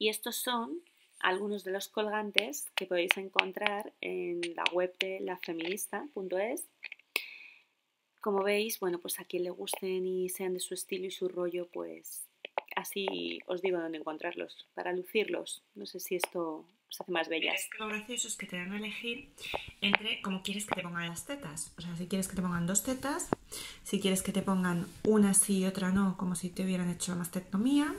Y estos son algunos de los colgantes que podéis encontrar en la web de lafeminista.es. Como veis, bueno, pues a quien le gusten y sean de su estilo y su rollo, pues así os digo dónde encontrarlos, para lucirlos. No sé si esto os hace más bellas. Lo gracioso es que te dan a elegir entre cómo quieres que te pongan las tetas. O sea, si quieres que te pongan 2 tetas, si quieres que te pongan una sí y otra no, como si te hubieran hecho mastectomía.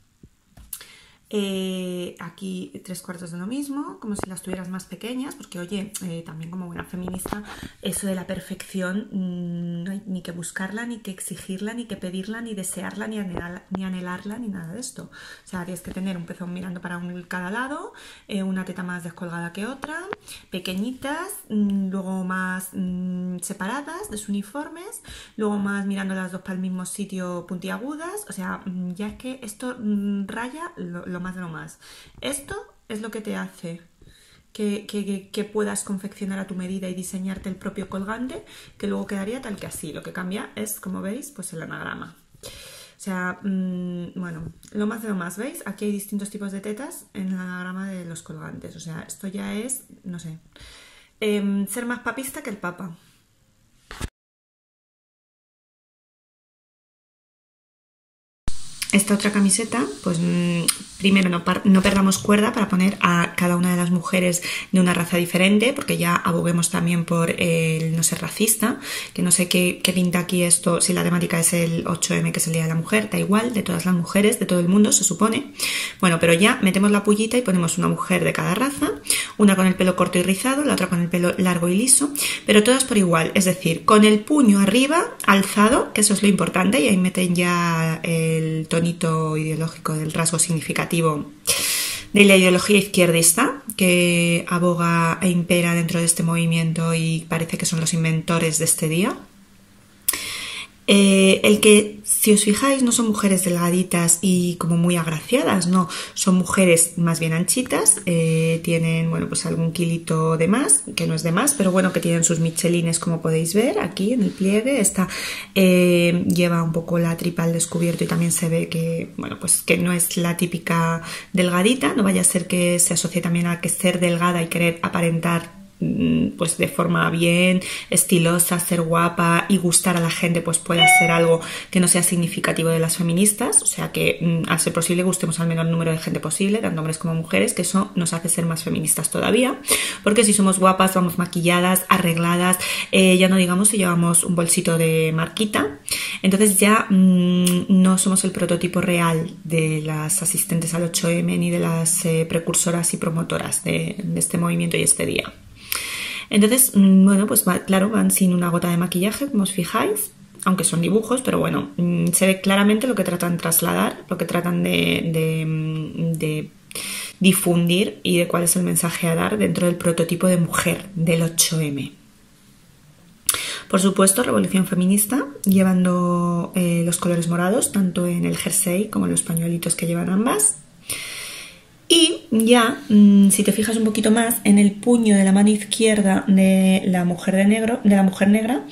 Aquí 3/4 de lo mismo, como si las tuvieras más pequeñas, porque oye, también como buena feminista, eso de la perfección no hay ni que buscarla, ni que exigirla, ni que pedirla, ni desearla, ni anhelarla, ni nada de esto. O sea, tienes que tener un pezón mirando para cada lado, una teta más descolgada que otra, pequeñitas, luego más separadas, desuniformes, luego más mirando las dos para el mismo sitio puntiagudas. O sea, ya es que esto raya lo más de lo más. Esto es lo que te hace que puedas confeccionar a tu medida y diseñarte el propio colgante, que luego quedaría tal que así. Lo que cambia es, como veis, pues el anagrama. O sea, bueno, lo más de lo más, ¿veis? Aquí hay distintos tipos de tetas en el anagrama de los colgantes. O sea, esto ya es, no sé, ser más papista que el papa. Esta otra camiseta, pues primero no perdamos cuerda para poner a cada una de las mujeres de una raza diferente, porque ya aboguemos también por el no ser racista, que no sé qué pinta aquí esto, si la temática es el 8M, que es el Día de la Mujer, da igual, de todas las mujeres, de todo el mundo, se supone. Bueno, pero ya metemos la pullita y ponemos una mujer de cada raza, una con el pelo corto y rizado, la otra con el pelo largo y liso, pero todas por igual, es decir, con el puño arriba, alzado, que eso es lo importante, y ahí meten ya el tonito ideológico del rasgo significativo de la ideología izquierdista que aboga e impera dentro de este movimiento y parece que son los inventores de este día. El que, si os fijáis, no son mujeres delgaditas y como muy agraciadas, no, son mujeres más bien anchitas, tienen, bueno, pues algún kilito de más, que no es de más, pero bueno, que tienen sus michelines, como podéis ver aquí en el pliegue. Esta lleva un poco la tripa al descubierto y también se ve que, bueno, pues que no es la típica delgadita, no vaya a ser que se asocie también a que ser delgada y querer aparentar pues de forma bien estilosa, ser guapa y gustar a la gente, pues pueda ser algo que no sea significativo de las feministas. O sea que al ser posible gustemos al menor número de gente posible, tanto hombres como mujeres, que eso nos hace ser más feministas todavía, porque si somos guapas, vamos maquilladas, arregladas, ya no digamos si llevamos un bolsito de marquita, entonces ya no somos el prototipo real de las asistentes al 8M ni de las precursoras y promotoras de este movimiento y este día. Entonces, bueno, pues claro, van sin una gota de maquillaje, como os fijáis, aunque son dibujos, pero bueno, se ve claramente lo que tratan de trasladar, lo que tratan de difundir y de cuál es el mensaje a dar dentro del prototipo de mujer del 8M. Por supuesto, revolución feminista, llevando los colores morados, tanto en el jersey como en los pañuelitos que llevan ambas. Y ya, si te fijas un poquito más, en el puño de la mano izquierda de la mujer negra,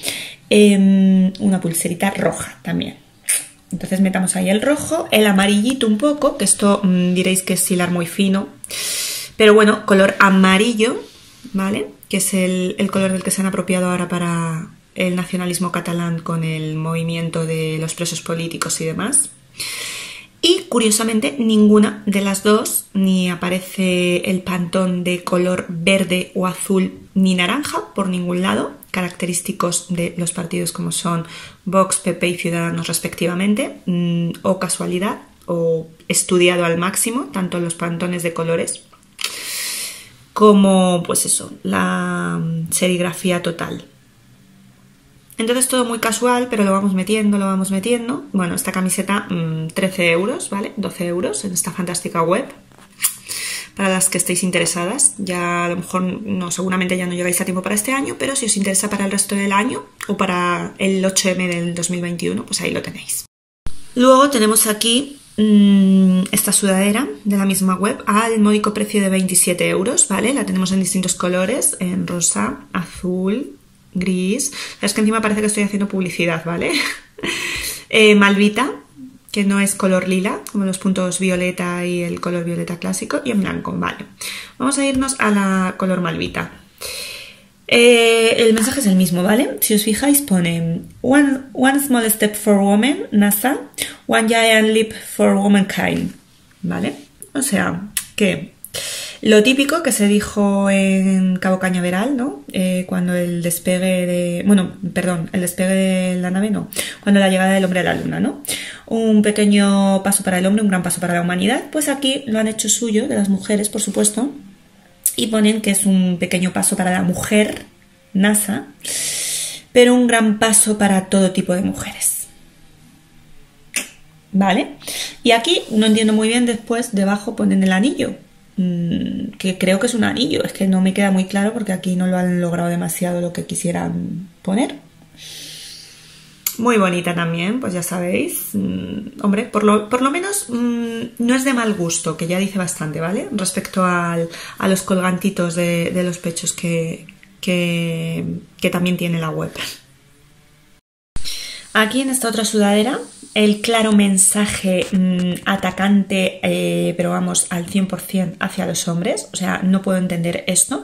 una pulserita roja también. Entonces metamos ahí el rojo, el amarillito un poco, que esto diréis que es hilar muy fino, pero bueno, color amarillo, ¿vale? Que es el color del que se han apropiado ahora para el nacionalismo catalán con el movimiento de los presos políticos y demás. Y curiosamente ninguna de las dos, ni aparece el pantón de color verde o azul ni naranja por ningún lado, característicos de los partidos como son Vox, PP y Ciudadanos respectivamente, o casualidad o estudiado al máximo, tanto los pantones de colores como pues eso, la serigrafía total. Entonces todo muy casual, pero lo vamos metiendo. Bueno, esta camiseta 13 euros, ¿vale? 12 euros en esta fantástica web. Para las que estéis interesadas, ya a lo mejor no, seguramente ya no llegáis a tiempo para este año, pero si os interesa para el resto del año o para el 8M del 2021, pues ahí lo tenéis. Luego tenemos aquí esta sudadera de la misma web al módico precio de 27 euros, ¿vale? La tenemos en distintos colores, en rosa, azul, gris. Es que encima parece que estoy haciendo publicidad, ¿vale? Malvita, que no es color lila, como los puntos violeta y el color violeta clásico, y en blanco, vale. Vamos a irnos a la color malvita. El mensaje es el mismo, ¿vale? Si os fijáis pone one small step for women, NASA, one giant leap for womankind, ¿vale? O sea, que lo típico que se dijo en Cabo Cañaveral, ¿no? Cuando el despegue de... Bueno, perdón, el despegue de la nave, no. Cuando la llegada del hombre a la luna, ¿no? Un pequeño paso para el hombre, un gran paso para la humanidad. Pues aquí lo han hecho suyo, de las mujeres, por supuesto. Y ponen que es un pequeño paso para la mujer, NASA, pero un gran paso para todo tipo de mujeres. ¿Vale? Y aquí no entiendo muy bien, después debajo ponen el anillo, que creo que es un anillo, es que no me queda muy claro porque aquí no lo han logrado demasiado lo que quisieran poner. Muy bonita también, pues ya sabéis. Hombre, por lo menos no es de mal gusto, que ya dice bastante, ¿vale? Respecto a los colgantitos de los pechos que también tiene la web. Aquí en esta otra sudadera, el claro mensaje atacante, pero vamos, al 100% hacia los hombres. O sea, no puedo entender esto.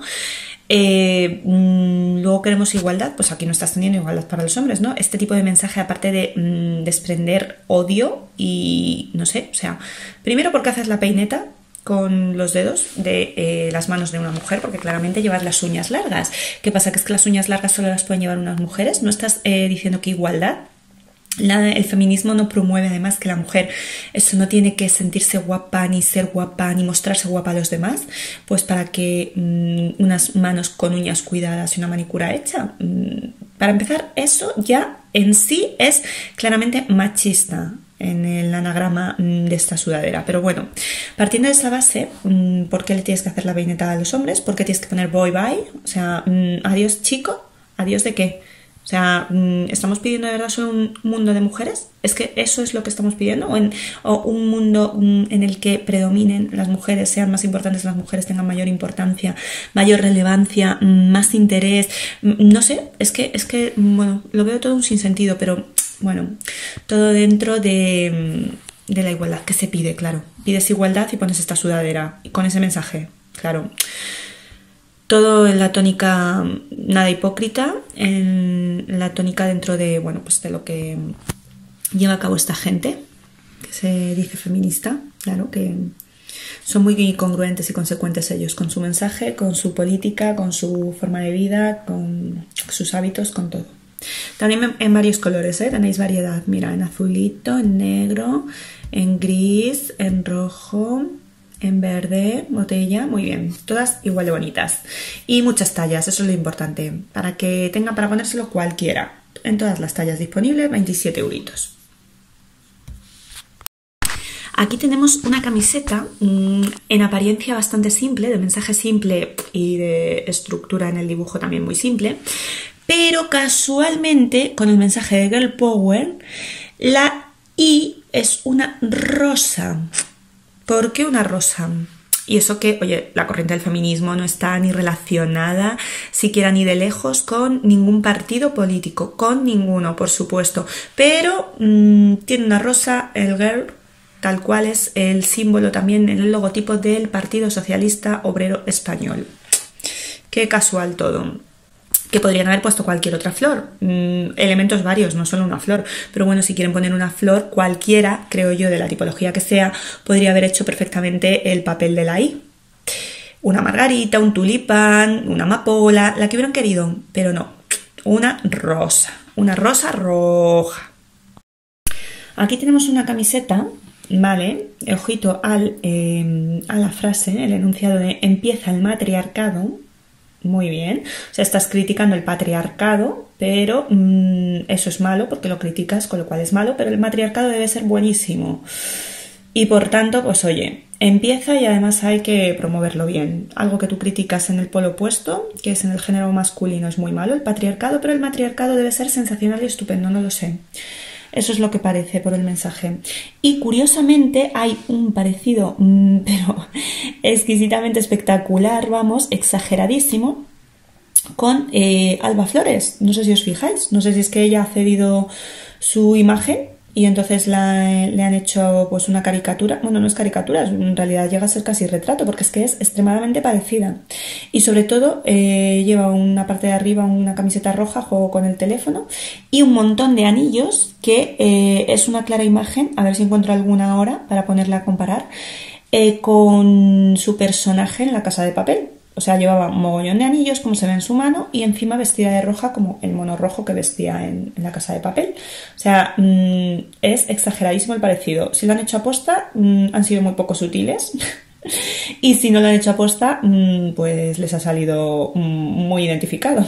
Luego queremos igualdad, pues aquí no estás teniendo igualdad para los hombres, ¿no? Este tipo de mensaje, aparte de desprender odio y no sé, o sea, primero porque haces la peineta con los dedos de las manos de una mujer, porque claramente llevas las uñas largas. ¿Qué pasa? ¿Que es que las uñas largas solo las pueden llevar unas mujeres? ¿No estás diciendo que igualdad? El feminismo no promueve además que la mujer eso no tiene que sentirse guapa ni ser guapa ni mostrarse guapa a los demás, pues para que unas manos con uñas cuidadas y una manicura hecha, para empezar, eso ya en sí es claramente machista en el anagrama de esta sudadera. Pero bueno, partiendo de esa base, ¿por qué le tienes que hacer la peineta a los hombres? ¿Por qué tienes que poner boy bye? O sea, adiós chico, adiós de qué. O sea, ¿estamos pidiendo de verdad solo un mundo de mujeres? ¿Es que eso es lo que estamos pidiendo? ¿O un mundo en el que predominen las mujeres, sean más importantes las mujeres, tengan mayor importancia, mayor relevancia, más interés? No sé, es que bueno, lo veo todo un sinsentido, pero bueno, todo dentro de la igualdad que se pide, claro. Pides igualdad y pones esta sudadera con ese mensaje, claro. Todo en la tónica nada hipócrita, en la tónica dentro de, bueno, pues de lo que lleva a cabo esta gente, que se dice feminista, claro, que son muy congruentes y consecuentes ellos con su mensaje, con su política, con su forma de vida, con sus hábitos, con todo. También en varios colores, tenéis variedad, mira, en azulito, en negro, en gris, en rojo, en verde, botella, muy bien, todas igual de bonitas y muchas tallas, eso es lo importante, para que tenga para ponérselo cualquiera, en todas las tallas disponibles, 27 euritos. Aquí tenemos una camiseta en apariencia bastante simple, de mensaje simple y de estructura en el dibujo también muy simple, pero casualmente con el mensaje de Girl Power la I es una rosa. ¿Por qué una rosa? Y eso que, oye, la corriente del feminismo no está ni relacionada siquiera ni de lejos con ningún partido político, con ninguno, por supuesto, pero tiene una rosa, el girl, tal cual es el símbolo también en el logotipo del Partido Socialista Obrero Español. Qué casual todo. Que podrían haber puesto cualquier otra flor, elementos varios, no solo una flor, pero bueno, si quieren poner una flor cualquiera, creo yo, de la tipología que sea, podría haber hecho perfectamente el papel de la I. Una margarita, un tulipán, una amapola, la que hubieran querido, pero no, una rosa roja. Aquí tenemos una camiseta, vale, ojito a la frase, el enunciado de empieza el matriarcado. Muy bien, o sea, estás criticando el patriarcado, pero eso es malo porque lo criticas, con lo cual es malo, pero el matriarcado debe ser buenísimo. Y por tanto, pues oye, empieza y además hay que promoverlo bien. Algo que tú criticas en el polo opuesto, que es en el género masculino, es muy malo, el patriarcado, pero el matriarcado debe ser sensacional y estupendo, no lo sé. Eso es lo que parece por el mensaje. Y curiosamente hay un parecido, pero exquisitamente espectacular, vamos, exageradísimo, con Alba Flores. No sé si os fijáis, no sé si es que ella ha cedido su imagen y entonces le han hecho pues una caricatura, bueno, no es caricatura, en realidad llega a ser casi retrato porque es que es extremadamente parecida y sobre todo lleva una parte de arriba una camiseta roja, juego con el teléfono y un montón de anillos que es una clara imagen, a ver si encuentro alguna ahora para ponerla a comparar, con su personaje en La Casa de Papel. O sea, llevaba un mogollón de anillos, como se ve en su mano, y encima vestida de roja, como el mono rojo que vestía en La Casa de Papel. O sea, es exageradísimo el parecido. Si lo han hecho aposta, han sido muy poco sutiles. Y si no lo han hecho aposta, pues les ha salido muy identificado.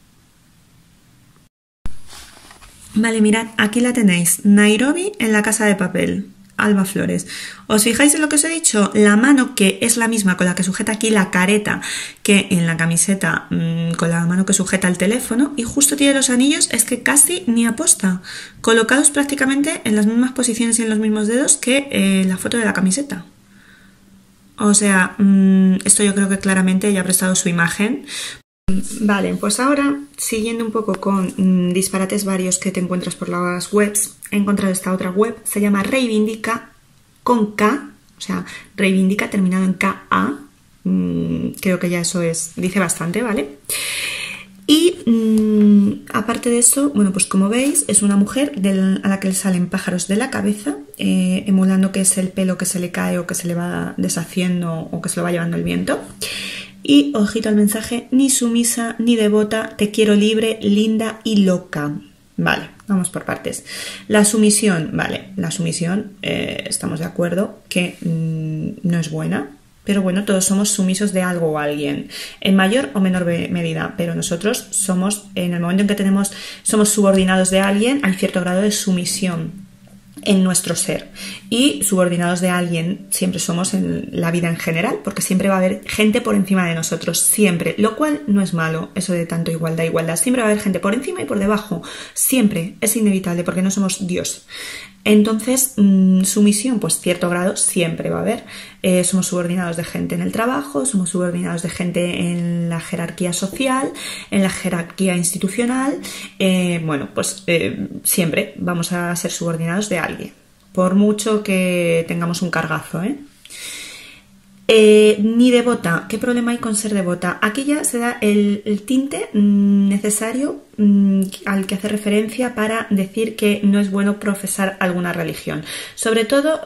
Vale, mirad, aquí la tenéis. Nairobi en La Casa de Papel. Alba Flores. ¿Os fijáis en lo que os he dicho? La mano que es la misma con la que sujeta aquí la careta que en la camiseta, con la mano que sujeta el teléfono, y justo tiene los anillos, es que casi ni aposta, colocados prácticamente en las mismas posiciones y en los mismos dedos que la foto de la camiseta. O sea, esto yo creo que claramente ella ha prestado su imagen. Vale, pues ahora, siguiendo un poco con disparates varios que te encuentras por las webs, he encontrado esta otra web, se llama Reivindica con K, o sea, Reivindica terminado en KA, creo que ya eso dice bastante, ¿vale? Y aparte de eso, bueno, pues como veis, es una mujer a la que le salen pájaros de la cabeza, emulando que es el pelo que se le cae o que se le va deshaciendo o que se lo va llevando el viento. Y, ojito al mensaje, ni sumisa ni devota, te quiero libre, linda y loca. Vale, vamos por partes. La sumisión, vale, la sumisión, estamos de acuerdo que no es buena, pero bueno, todos somos sumisos de algo o alguien, en mayor o menor medida, pero nosotros somos, en el momento en que somos subordinados de alguien, hay cierto grado de sumisión en nuestro ser, y subordinados de alguien siempre somos en la vida en general, porque siempre va a haber gente por encima de nosotros, siempre, lo cual no es malo, eso de tanto igualdad, siempre va a haber gente por encima y por debajo, siempre, es inevitable porque no somos Dios. Entonces, sumisión, pues cierto grado siempre va a haber. Somos subordinados de gente en el trabajo, somos subordinados de gente en la jerarquía social, en la jerarquía institucional. Bueno, pues siempre vamos a ser subordinados de alguien, por mucho que tengamos un cargazo, ¿eh? Ni devota. ¿Qué problema hay con ser devota? Aquí ya se da el tinte necesario al que hace referencia para decir que no es bueno profesar alguna religión. Sobre todo,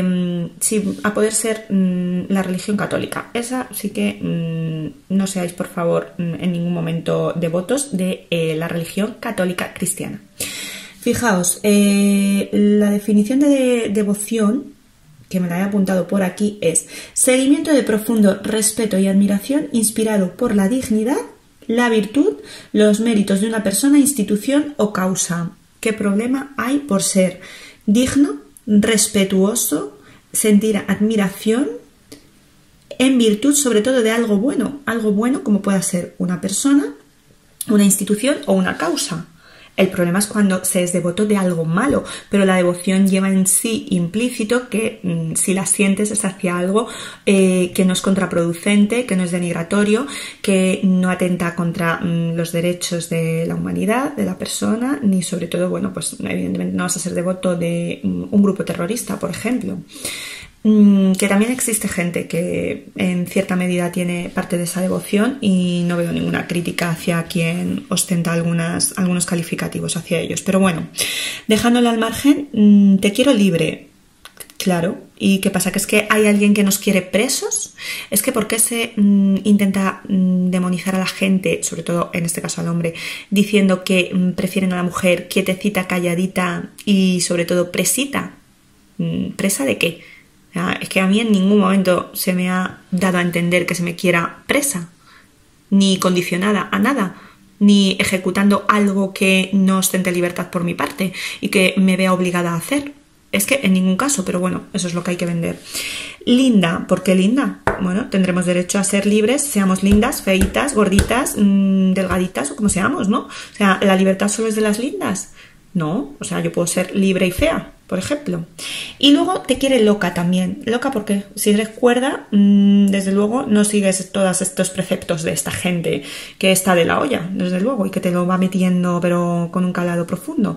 a poder ser la religión católica. Esa sí que no seáis, por favor, en ningún momento devotos de la religión católica cristiana. Fijaos, la definición de devoción, que me la he apuntado por aquí, es seguimiento de profundo respeto y admiración inspirado por la dignidad, la virtud, los méritos de una persona, institución o causa. ¿Qué problema hay por ser digno, respetuoso, sentir admiración en virtud sobre todo de algo bueno como pueda ser una persona, una institución o una causa? El problema es cuando se es devoto de algo malo, pero la devoción lleva en sí implícito que si la sientes es hacia algo que no es contraproducente, que no es denigratorio, que no atenta contra los derechos de la humanidad, de la persona, ni sobre todo, bueno, pues evidentemente no vas a ser devoto de un grupo terrorista, por ejemplo. Que también existe gente que en cierta medida tiene parte de esa devoción y no veo ninguna crítica hacia quien ostenta algunos calificativos hacia ellos, pero bueno, dejándolo al margen, te quiero libre, claro. ¿Y qué pasa? ¿Que es que hay alguien que nos quiere presos? ¿Es que por qué se intenta demonizar a la gente, sobre todo en este caso al hombre, diciendo que prefieren a la mujer quietecita, calladita y sobre todo presita? ¿Presa de qué? Es que a mí en ningún momento se me ha dado a entender que se me quiera presa, ni condicionada a nada, ni ejecutando algo que no ostente libertad por mi parte y que me vea obligada a hacer. Es que en ningún caso, pero bueno, eso es lo que hay que vender. Linda, ¿por qué linda? Bueno, tendremos derecho a ser libres, seamos lindas, feitas, gorditas, delgaditas o como seamos, ¿no? O sea, ¿la libertad solo es de las lindas? No, o sea, yo puedo ser libre y fea, por ejemplo. Y luego te quiere loca también. Loca porque si eres cuerda, desde luego no sigues todos estos preceptos de esta gente que está de la olla, desde luego, y que te lo va metiendo pero con un calado profundo.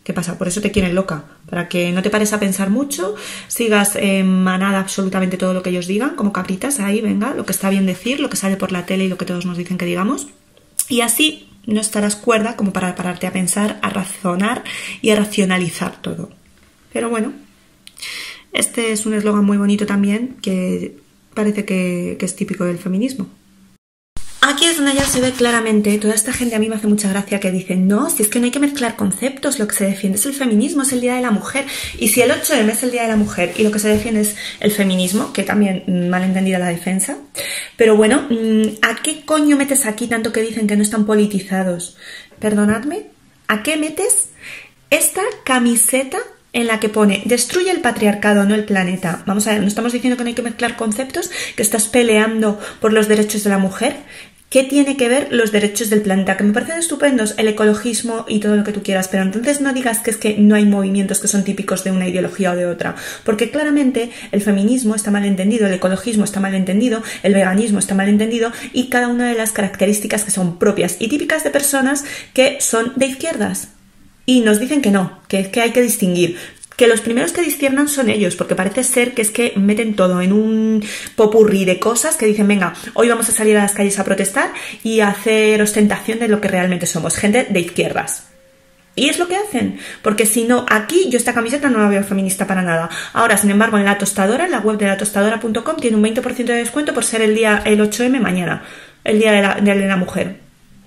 ¿Qué pasa? Por eso te quieren loca, para que no te pares a pensar mucho, sigas en manada absolutamente todo lo que ellos digan, como cabritas, ahí venga, lo que está bien decir, lo que sale por la tele y lo que todos nos dicen que digamos. Y así no estarás cuerda como para pararte a pensar, a razonar y a racionalizar todo. Pero bueno, este es un eslogan muy bonito también que parece que es típico del feminismo. Aquí es donde ya se ve claramente, toda esta gente a mí me hace mucha gracia que dicen, no, si es que no hay que mezclar conceptos, lo que se defiende es el feminismo, es el Día de la Mujer, y si el 8M es el Día de la Mujer y lo que se defiende es el feminismo, que también mal entendida la defensa, pero bueno, ¿a qué coño metes aquí tanto que dicen que no están politizados? Perdonadme, ¿a qué metes esta camiseta en la que pone destruye el patriarcado, no el planeta? Vamos a ver, no estamos diciendo que no hay que mezclar conceptos, que estás peleando por los derechos de la mujer. ¿Qué tiene que ver los derechos del planeta? Que me parecen estupendos, el ecologismo y todo lo que tú quieras, pero entonces no digas que es que no hay movimientos que son típicos de una ideología o de otra, porque claramente el feminismo está mal entendido, el ecologismo está mal entendido, el veganismo está mal entendido y cada una de las características que son propias y típicas de personas que son de izquierdas. Y nos dicen que no, que hay que distinguir. Que los primeros que disciernan son ellos, porque parece ser que es que meten todo en un popurrí de cosas que dicen, venga, hoy vamos a salir a las calles a protestar y a hacer ostentación de lo que realmente somos, gente de izquierdas. Y es lo que hacen, porque si no, aquí yo esta camiseta no la veo feminista para nada. Ahora, sin embargo, en La Tostadora, en la web de latostadora.com, tiene un 20% de descuento por ser el 8M mañana, el Día de la Mujer.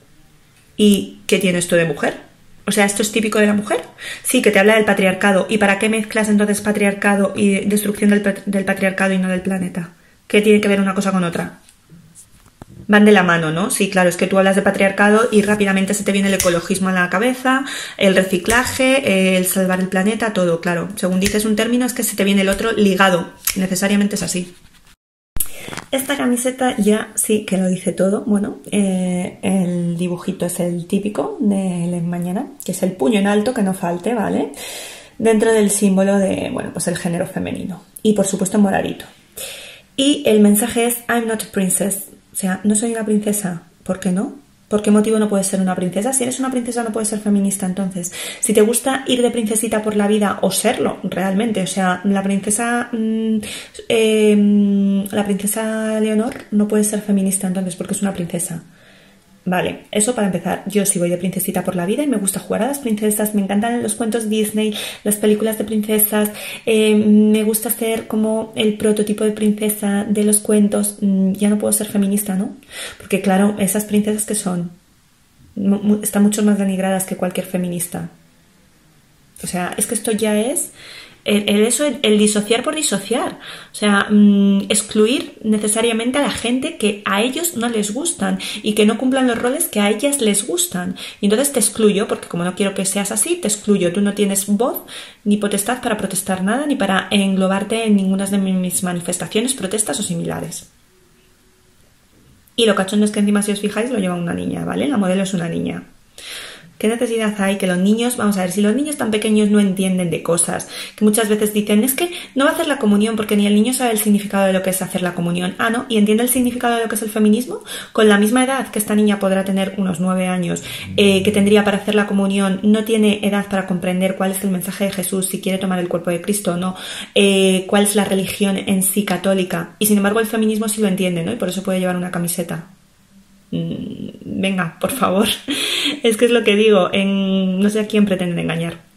¿Y qué tiene esto de mujer? O sea, ¿esto es típico de la mujer? Sí, que te habla del patriarcado. ¿Y para qué mezclas entonces patriarcado y destrucción del patriarcado y no del planeta? ¿Qué tiene que ver una cosa con otra? Van de la mano, ¿no? Sí, claro, es que tú hablas de patriarcado y rápidamente se te viene el ecologismo a la cabeza, el reciclaje, el salvar el planeta, todo, claro. Según dices un término es que se te viene el otro ligado. Necesariamente es así. Esta camiseta ya sí que lo dice todo. Bueno, el dibujito es el típico de mañana, que es el puño en alto, que no falte, ¿vale? Dentro del símbolo de, bueno, pues el género femenino. Y por supuesto en moradito. Y el mensaje es I'm not a princess. O sea, no soy una princesa. ¿Por qué no? ¿Por qué motivo no puedes ser una princesa? Si eres una princesa no puedes ser feminista, entonces. Si te gusta ir de princesita por la vida o serlo, realmente. O sea, la princesa Leonor no puede ser feminista, entonces, porque es una princesa. Vale, eso para empezar. Yo sí voy de princesita por la vida y me gusta jugar a las princesas, me encantan los cuentos Disney, las películas de princesas, me gusta ser como el prototipo de princesa de los cuentos. Ya no puedo ser feminista, ¿no? Porque claro, esas princesas que son están mucho más denigradas que cualquier feminista. O sea, es que esto ya es el disociar por disociar. O sea, excluir necesariamente a la gente que a ellos no les gustan y que no cumplan los roles que a ellas les gustan. Y entonces te excluyo, porque como no quiero que seas así, te excluyo. Tú no tienes voz ni potestad para protestar nada ni para englobarte en ninguna de mis manifestaciones, protestas o similares. Y lo cachondo es que encima, si os fijáis, lo lleva una niña, ¿vale? La modelo es una niña. ¿Qué necesidad hay que los niños, vamos a ver, si los niños tan pequeños no entienden de cosas, que muchas veces dicen, es que no va a hacer la comunión porque ni el niño sabe el significado de lo que es hacer la comunión? Ah, ¿no? ¿Y entiende el significado de lo que es el feminismo? Con la misma edad que esta niña podrá tener unos 9 años, que tendría para hacer la comunión, no tiene edad para comprender cuál es el mensaje de Jesús, si quiere tomar el cuerpo de Cristo o no, cuál es la religión en sí católica. Y sin embargo el feminismo sí lo entiende, ¿no? Y por eso puede llevar una camiseta. Venga, por favor. Es que es lo que digo, no sé a quién pretenden engañar.